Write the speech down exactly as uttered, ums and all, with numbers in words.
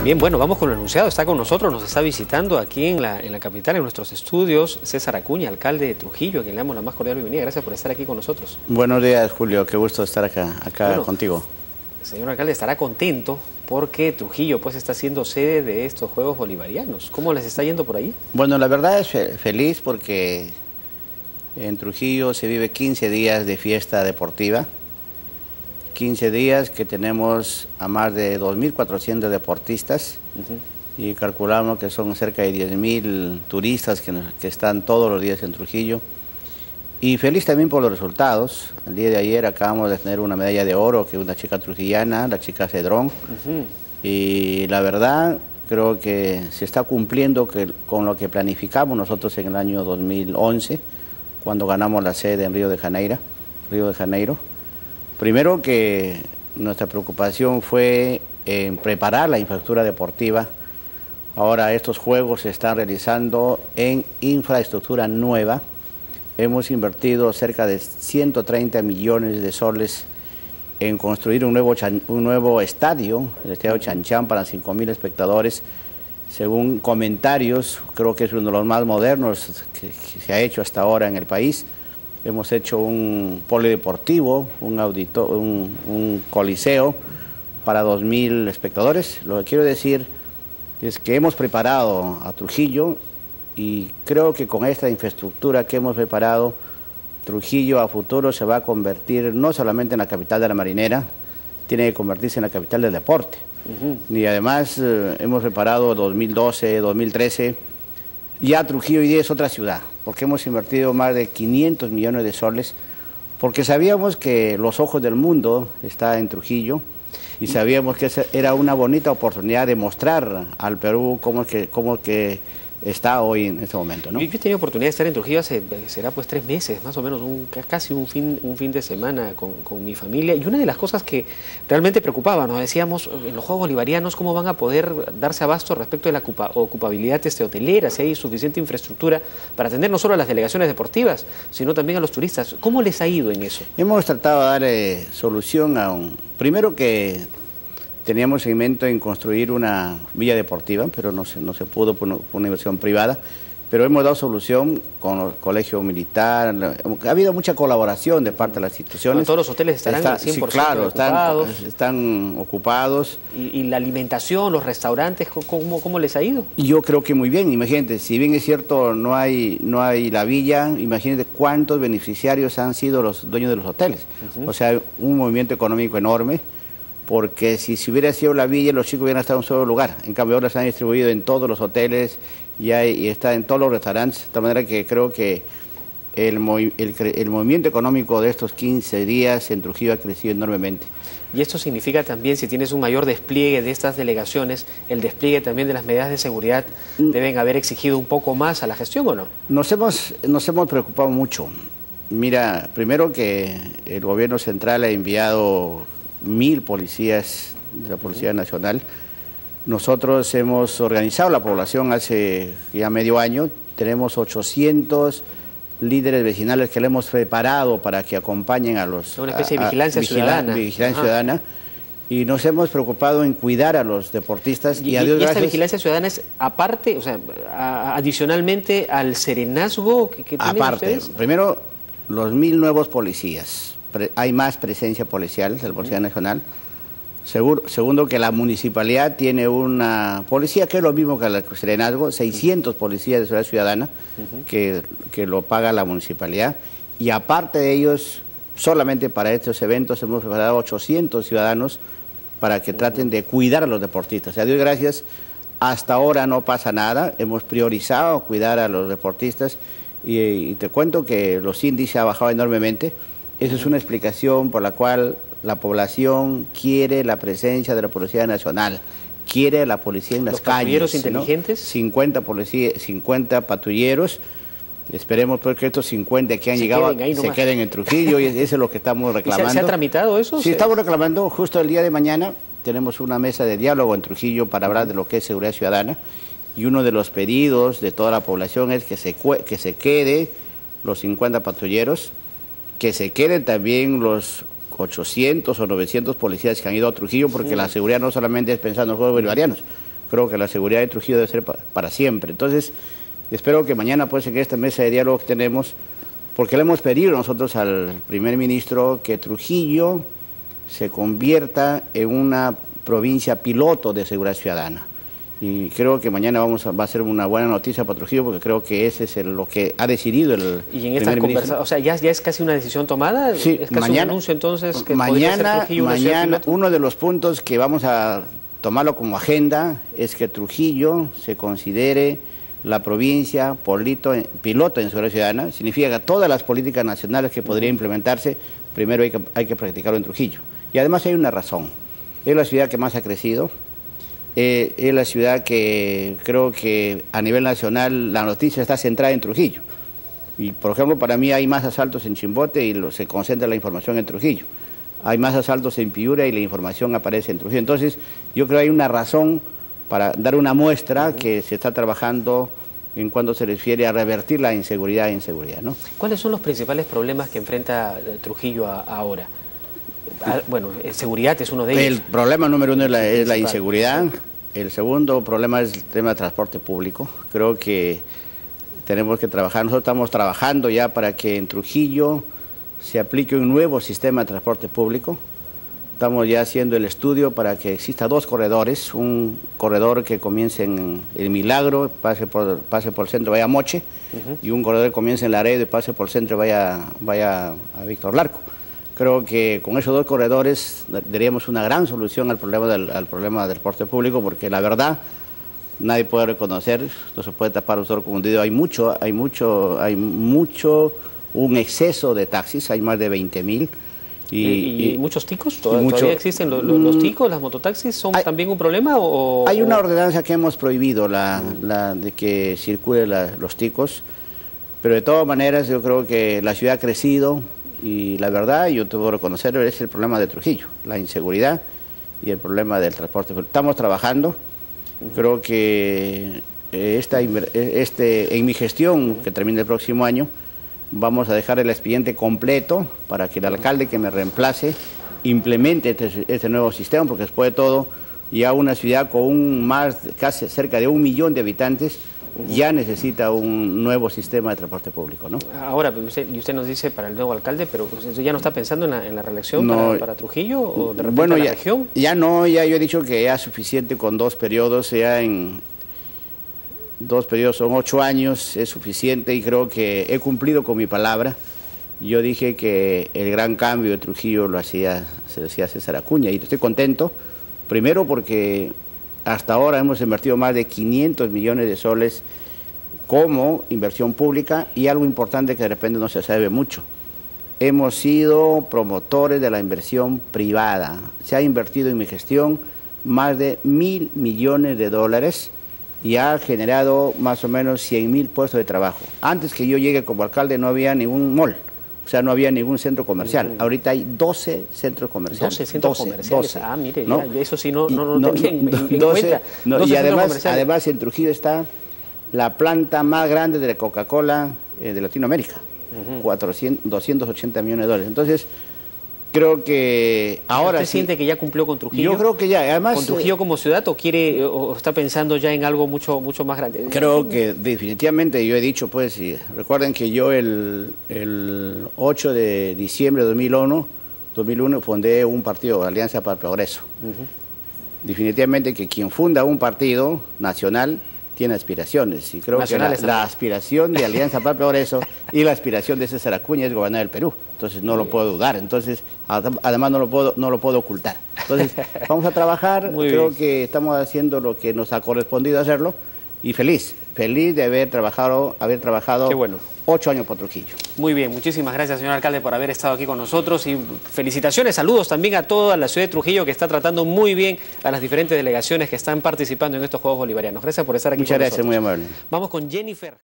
Bien, bueno, vamos con lo anunciado. Está con nosotros, nos está visitando aquí en la, en la capital, en nuestros estudios, César Acuña, alcalde de Trujillo, a quien le damos la más cordial bienvenida. Gracias por estar aquí con nosotros. Buenos días, Julio. Qué gusto estar acá, acá bueno, contigo. El señor alcalde estará contento porque Trujillo pues está siendo sede de estos Juegos Bolivarianos. ¿Cómo les está yendo por ahí? Bueno, la verdad es fe feliz porque en Trujillo se vive quince días de fiesta deportiva. quince días que tenemos a más de dos mil cuatrocientos deportistas uh-huh. y calculamos que son cerca de diez mil turistas que, que están todos los días en Trujillo. Y feliz también por los resultados. El día de ayer acabamos de tener una medalla de oro, que es una chica trujillana, la chica Cedrón. Uh-huh. Y la verdad, creo que se está cumpliendo que, con lo que planificamos nosotros en el año dos mil once, cuando ganamos la sede en Río de Janeiro. Río de Janeiro. Primero que nuestra preocupación fue en preparar la infraestructura deportiva. Ahora estos juegos se están realizando en infraestructura nueva. Hemos invertido cerca de ciento treinta millones de soles en construir un nuevo, un nuevo estadio, el Estadio Chanchán, para cinco mil espectadores. Según comentarios, creo que es uno de los más modernos que, que se ha hecho hasta ahora en el país. Hemos hecho un polideportivo, un, audito, un, un coliseo para dos mil espectadores. Lo que quiero decir es que hemos preparado a Trujillo y creo que con esta infraestructura que hemos preparado, Trujillo a futuro se va a convertir no solamente en la capital de la marinera, tiene que convertirse en la capital del deporte. Uh-huh. Y además eh, hemos preparado dos mil doce, dos mil trece, ya Trujillo hoy día es otra ciudad, porque hemos invertido más de quinientos millones de soles, porque sabíamos que los ojos del mundo están en Trujillo y sabíamos que esa era una bonita oportunidad de mostrar al Perú cómo es que, cómo es que está hoy en este momento, ¿no? Yo, yo he tenido oportunidad de estar en Trujillo hace, será pues tres meses, más o menos, un, casi un fin, un fin de semana con, con mi familia, y una de las cosas que realmente preocupaba, nos decíamos, en los Juegos Bolivarianos, ¿cómo van a poder darse abasto respecto de la ocupa, ocupabilidad este, hotelera, si hay suficiente infraestructura para atender no solo a las delegaciones deportivas, sino también a los turistas? ¿Cómo les ha ido en eso? Hemos tratado de dar eh, solución a un... Primero que teníamos seguimiento en construir una villa deportiva, pero no se, no se pudo por una, por una inversión privada. Pero hemos dado solución con el colegio militar. Ha habido mucha colaboración de parte de las instituciones. Bueno, todos los hoteles estarán Está, al cien por ciento sí, claro, ocupados. Están, están ocupados. ¿Y, y la alimentación, los restaurantes, cómo, cómo les ha ido? Yo creo que muy bien. Imagínate, si bien es cierto no hay, no hay la villa, imagínate cuántos beneficiarios han sido los dueños de los hoteles. Uh-huh. O sea, un movimiento económico enorme. Porque si, si hubiera sido la villa, los chicos hubieran estado en un solo lugar. En cambio, ahora se han distribuido en todos los hoteles y, hay, y está en todos los restaurantes. De tal manera que creo que el, el, el movimiento económico de estos quince días en Trujillo ha crecido enormemente. Y esto significa también, si tienes un mayor despliegue de estas delegaciones, el despliegue también de las medidas de seguridad deben haber exigido un poco más a la gestión, ¿o no? Nos hemos, nos hemos preocupado mucho. Mira, primero que el gobierno central ha enviado mil policías de la Policía Nacional. Nosotros hemos organizado la población hace ya medio año. Tenemos ochocientos líderes vecinales que le hemos preparado para que acompañen a los... Una especie de vigilancia a, a, ciudadana. Vigilancia ciudadana. Y nos hemos preocupado en cuidar a los deportistas. Y, y, a Dios y esta gracias, vigilancia ciudadana es aparte, o sea, a, adicionalmente al serenazgo que, que tienen aparte, ustedes. Primero, los mil nuevos policías. Hay más presencia policial de la Policía Nacional. Seguro, segundo, que la municipalidad tiene una policía que es lo mismo que el serenazgo, seiscientos policías de seguridad ciudadana uh-huh. que, que lo paga la municipalidad. Y aparte de ellos, solamente para estos eventos hemos preparado ochocientos ciudadanos para que uh-huh. traten de cuidar a los deportistas. A Dios gracias, hasta ahora no pasa nada. Hemos priorizado cuidar a los deportistas y, y te cuento que los índices han bajado enormemente. Esa es una explicación por la cual la población quiere la presencia de la Policía Nacional, quiere la policía en las calles. ¿Los patrulleros inteligentes? ¿no? cincuenta, policía, cincuenta patrulleros. Esperemos pues, que estos cincuenta que han se llegado queden se queden en Trujillo y eso es lo que estamos reclamando. ¿Se, ¿Se ha tramitado eso? Sí, ¿Se... estamos reclamando. Justo el día de mañana tenemos una mesa de diálogo en Trujillo para hablar de lo que es seguridad ciudadana y uno de los pedidos de toda la población es que se, que se quede los cincuenta patrulleros, que se queden también los ochocientos o novecientos policías que han ido a Trujillo, porque sí. la seguridad no solamente es pensando en los Juegos Bolivarianos. Creo que la seguridad de Trujillo debe ser pa para siempre. Entonces, espero que mañana, pues, en esta mesa de diálogo que tenemos, porque le hemos pedido nosotros al primer ministro que Trujillo se convierta en una provincia piloto de seguridad ciudadana. Y creo que mañana vamos a, va a ser una buena noticia para Trujillo, porque creo que ese es el, lo que ha decidido el Y en estas conversaciones, o sea, ¿ya, ¿ya es casi una decisión tomada? Sí, ¿Es casi mañana, un anuncio entonces que mañana, podría ser Trujillo una ciudad mañana piloto? Uno de los puntos que vamos a tomarlo como agenda es que Trujillo se considere la provincia polito, piloto en seguridad ciudadana. Significa que todas las políticas nacionales que podrían implementarse, primero hay que, hay que practicarlo en Trujillo. Y además hay una razón, es la ciudad que más ha crecido, eh, es la ciudad que creo que a nivel nacional la noticia está centrada en Trujillo. Y por ejemplo, para mí hay más asaltos en Chimbote y lo, se concentra la información en Trujillo. Hay más asaltos en Piura y la información aparece en Trujillo. Entonces, yo creo que hay una razón para dar una muestra que se está trabajando en cuanto se refiere a revertir la inseguridad e inseguridad, ¿no? ¿Cuáles son los principales problemas que enfrenta Trujillo a, ahora? A, bueno, seguridad es uno de ellos. El problema número uno es la, es la inseguridad. El segundo problema es el tema del transporte público. Creo que tenemos que trabajar, nosotros estamos trabajando ya para que en Trujillo se aplique un nuevo sistema de transporte público. Estamos ya haciendo el estudio para que exista dos corredores, un corredor que comience en El Milagro, pase por, pase por el centro, vaya a Moche, uh-huh. y un corredor que comience en Laredo y pase por el centro, vaya, vaya a Víctor Larco. Creo que con esos dos corredores daríamos una gran solución al problema del, al problema del transporte público, porque la verdad nadie puede reconocer, no se puede tapar un sol con un dedo. Hay mucho, hay mucho, hay mucho, un exceso de taxis, hay más de veinte mil. ¿Y, y, y muchos ticos? ¿Todavía, mucho, ¿Todavía existen los, los, los ticos, las mototaxis? ¿Son hay, también un problema? O, hay una ordenanza que hemos prohibido la, la, de que circulen la, los ticos, pero de todas maneras yo creo que la ciudad ha crecido y la verdad, yo te puedo reconocer, es el problema de Trujillo, la inseguridad y el problema del transporte. Estamos trabajando, creo que esta, este, en mi gestión, que termina el próximo año, vamos a dejar el expediente completo para que el alcalde que me reemplace implemente este, este nuevo sistema, porque después de todo, ya una ciudad con un más, casi cerca de un millón de habitantes, ya necesita un nuevo sistema de transporte público, ¿no? Ahora, usted, y usted nos dice para el nuevo alcalde, pero ¿usted ya no está pensando en la, en la reelección no, para, para Trujillo o de repente bueno, a la ya, región? Ya no, ya yo he dicho que ya es suficiente con dos periodos, ya en dos periodos son ocho años, es suficiente y creo que he cumplido con mi palabra. Yo dije que el gran cambio de Trujillo lo hacía, se decía César Acuña y estoy contento, primero porque hasta ahora hemos invertido más de quinientos millones de soles como inversión pública y algo importante que de repente no se sabe mucho. Hemos sido promotores de la inversión privada, se ha invertido en mi gestión más de mil millones de dólares y ha generado más o menos cien mil puestos de trabajo. Antes que yo llegue como alcalde no había ningún mall, o sea, no había ningún centro comercial. Mm. Ahorita hay doce centros comerciales. doce centros doce, comerciales. doce, ah, mire, ¿no? Ya, eso sí no, no, no, no tenía en, no, en doce, cuenta. No, y además, además en Trujillo está la planta más grande de Coca-Cola eh, de Latinoamérica, uh-huh. cuatrocientos, doscientos ochenta millones de dólares. Entonces, creo que ahora ¿Usted sí, siente que ya cumplió con Trujillo? Yo creo que ya, además... ¿Con Trujillo como ciudad o quiere o está pensando ya en algo mucho mucho más grande? Creo que definitivamente yo he dicho, pues, y recuerden que yo el, el ocho de diciembre de dos mil uno, dos mil uno fundé un partido, Alianza para el Progreso. Uh-huh. Definitivamente que quien funda un partido nacional tiene aspiraciones, y creo que la, la aspiración de Alianza para el Progreso y la aspiración de César Acuña es gobernar el Perú, entonces no Muy lo bien. puedo dudar, entonces además no lo puedo, no lo puedo ocultar. Entonces vamos a trabajar, Muy creo bien. que estamos haciendo lo que nos ha correspondido hacerlo, y feliz, feliz de haber trabajado, haber trabajado Qué bueno. ocho años por Trujillo. Muy bien, muchísimas gracias, señor alcalde, por haber estado aquí con nosotros y felicitaciones, saludos también a toda la ciudad de Trujillo que está tratando muy bien a las diferentes delegaciones que están participando en estos Juegos Bolivarianos. Gracias por estar aquí Muchas con gracias, nosotros. muy amable. Vamos con Jennifer.